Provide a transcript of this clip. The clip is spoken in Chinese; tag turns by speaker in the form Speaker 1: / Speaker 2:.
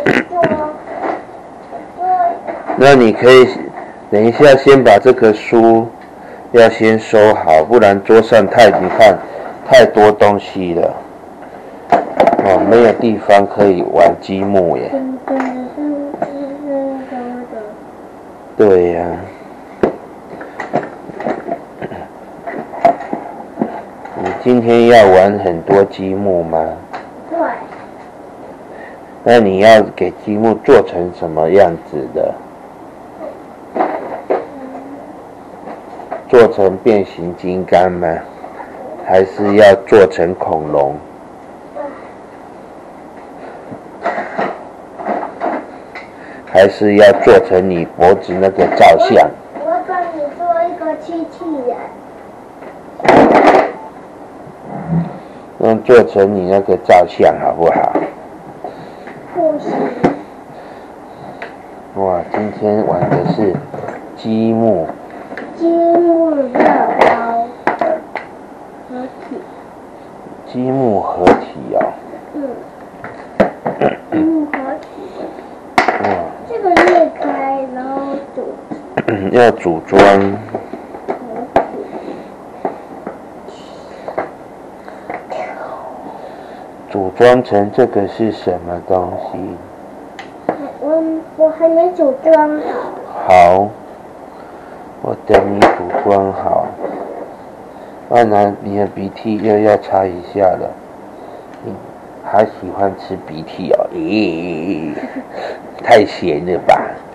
Speaker 1: 那你可以等一下先把这个书要先收好，不然桌上你看太多东西了。哦，没有地方可以玩积木耶。对呀。你今天要玩很多积木吗？
Speaker 2: 对。
Speaker 1: 那你要给积木做成什么样子的？做成变形金刚吗？还是要做成恐龙？还是要做成你脖子那个照相？
Speaker 2: 我帮你做一个机器人。
Speaker 1: 用做成你那个照相好不好？
Speaker 2: 不行。
Speaker 1: 哇，今天玩的是积木。
Speaker 2: 积木乐高合体。
Speaker 1: 积木合体哦。
Speaker 2: 积木合体。哇。这个裂开，然后
Speaker 1: 要组装。组装成这个是什么东西？
Speaker 2: 我还没组装好。
Speaker 1: 好，我等你组装好。你的鼻涕又要擦一下了。你还喜欢吃鼻涕哦？咦，太咸了吧？